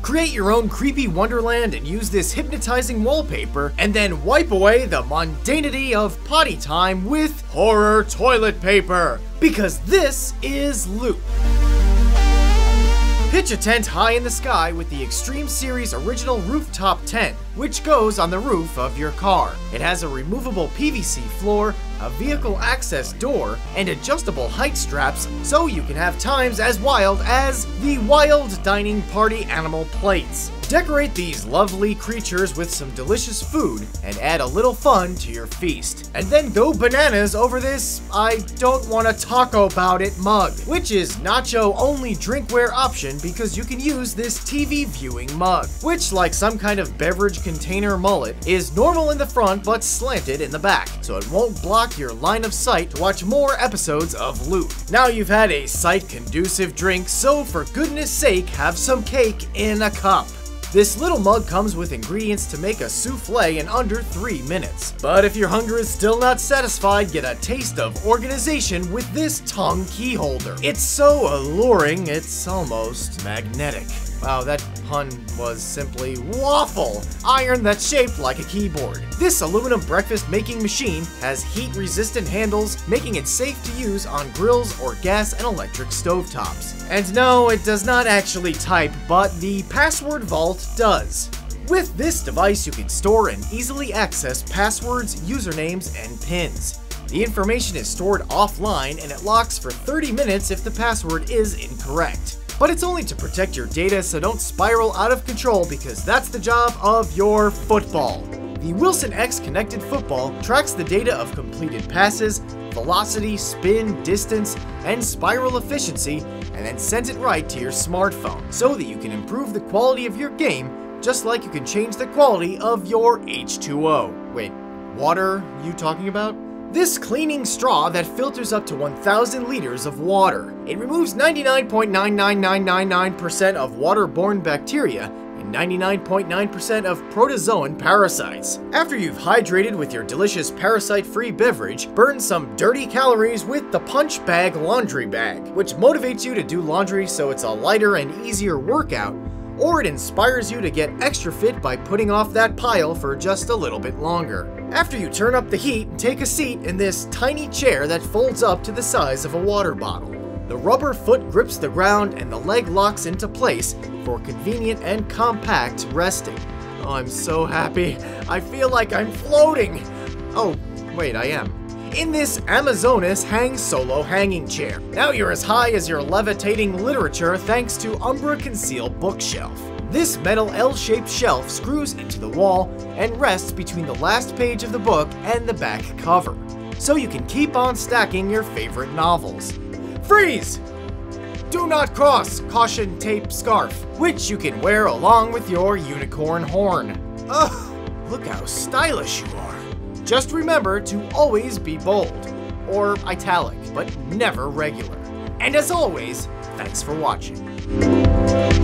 Create your own creepy wonderland and use this hypnotizing wallpaper, and then wipe away the mundanity of potty time with horror toilet paper. Because this is Loot. Pitch a tent high in the sky with the Extreme Series original rooftop tent, which goes on the roof of your car. It has a removable PVC floor, a vehicle access door, and adjustable height straps so you can have times as wild as the Wild Dining Party Animal Plates. Decorate these lovely creatures with some delicious food and add a little fun to your feast. And then go bananas over this I don't want to taco about it mug, which is nacho only drinkware option because you can use this TV viewing mug, which, like some kind of beverage container mullet, is normal in the front but slanted in the back, so it won't block your line of sight to watch more episodes of Loot. Now you've had a sight-conducive drink, so for goodness sake, have some cake in a cup. This little mug comes with ingredients to make a souffle in under 3 minutes. But if your hunger is still not satisfied, get a taste of organization with this tongue key holder. It's so alluring, it's almost magnetic. Wow, that pun was simply waffle. Iron that's shaped like a keyboard. This aluminum breakfast making machine has heat-resistant handles, making it safe to use on grills or gas and electric stovetops. And no, it does not actually type, but the password vault does. With this device, you can store and easily access passwords, usernames, and pins. The information is stored offline and it locks for 30 minutes if the password is incorrect. But it's only to protect your data, so don't spiral out of control because that's the job of your football. The Wilson X Connected Football tracks the data of completed passes, velocity, spin, distance, and spiral efficiency, and then sends it right to your smartphone so that you can improve the quality of your game just like you can change the quality of your H2O. Wait, water you talking about? This cleaning straw that filters up to 1,000 liters of water. It removes 99.99999% of waterborne bacteria and 99.9% of protozoan parasites. After you've hydrated with your delicious parasite-free beverage, burn some dirty calories with the Punch Bag Laundry Bag, which motivates you to do laundry so it's a lighter and easier workout, or it inspires you to get extra fit by putting off that pile for just a little bit longer. After you turn up the heat, take a seat in this tiny chair that folds up to the size of a water bottle. The rubber foot grips the ground and the leg locks into place for convenient and compact resting. Oh, I'm so happy. I feel like I'm floating. Oh, wait, I am. In this Amazonas Hang Solo hanging chair. Now you're as high as your levitating literature thanks to Umbra Conceal Bookshelf. This metal L-shaped shelf screws into the wall and rests between the last page of the book and the back cover, so you can keep on stacking your favorite novels. Freeze! Do not cross! Caution tape scarf, which you can wear along with your unicorn horn. Ugh, look how stylish you are. Just remember to always be bold, or italic, but never regular. And as always, thanks for watching.